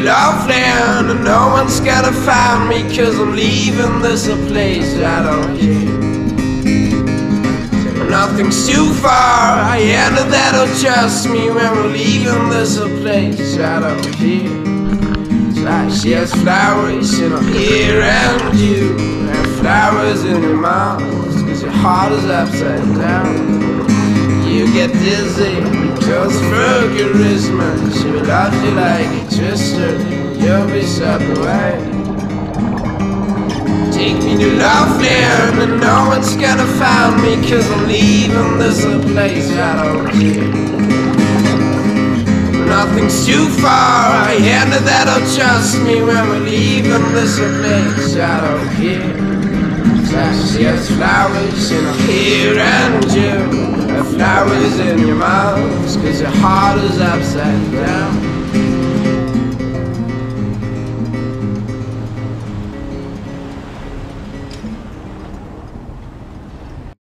Loveland, and no one's gonna find me, 'cause I'm leaving this a place I don't care. Nothing's too far, I know that'll trust me when we're leaving this a place I don't care. It's like she has flowers in her hair and you have flowers in your mouth, 'cause your heart is upside down. You get dizzy because of her charisma. She will love you like a twister, you'll be swept away. Take me to Loveland, and no one's gonna find me, 'cause I'm leaving this a place I don't care. Nothing's too far, I know that'll trust me when we're leaving this a place I don't care. She has flowers in her hair and you have flowers in your mouth, 'cause your heart is upside down.